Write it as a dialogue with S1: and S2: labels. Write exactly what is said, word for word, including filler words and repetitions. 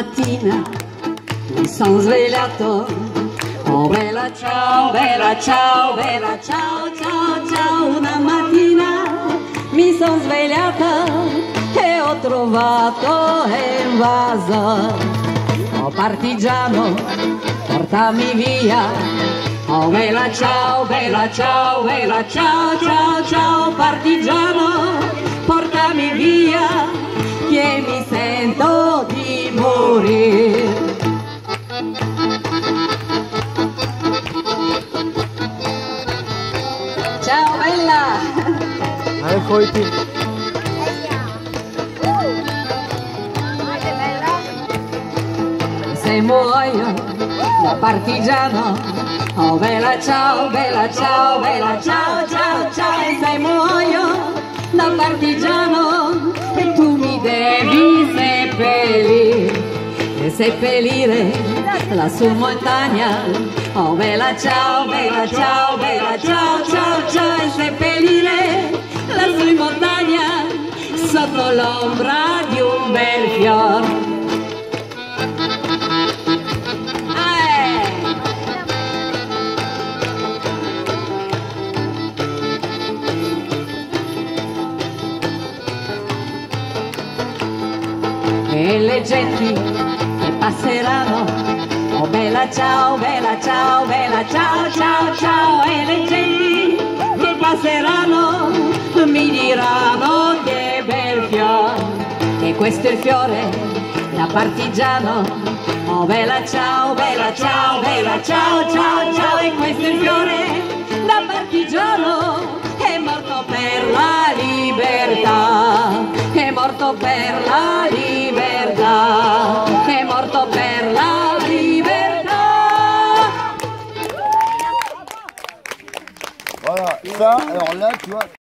S1: mattina mi sono svegliato, oh bella ciao, bella ciao, bella ciao, ciao, ciao. Una mattina mi sono svegliata e ho trovato un vaso, oh partigiano, portami via. Oh bella ciao, bella ciao, bella ciao, ciao, ciao, partigiano, portami via, che mi sento di morire. Ciao bella!
S2: Hai foiti.
S1: Se muoio da partigiano, oh bella ciao, bella ciao, bella ciao, ciao, ciao. E se muoio da partigiano, e tu mi devi seppellire, e seppellire lassù in montagna. Oh bella ciao, bella ciao, bella ciao, ciao, ciao. E seppellire lassù in montagna, sotto l'ombra di un bel fior. E le genti che passeranno, oh bella ciao, bella ciao, bella ciao, ciao, ciao. E le genti che passeranno mi diranno che bel fiore, e questo è il fiore da partigiano. Oh bella ciao, bella ciao, bella ciao, ciao, ciao. E questo è il fiore da partigiano, è morto per la libertà, è morto per la libertà, è morto per la libertà.
S2: Voilà, ça, alors là, tu vois.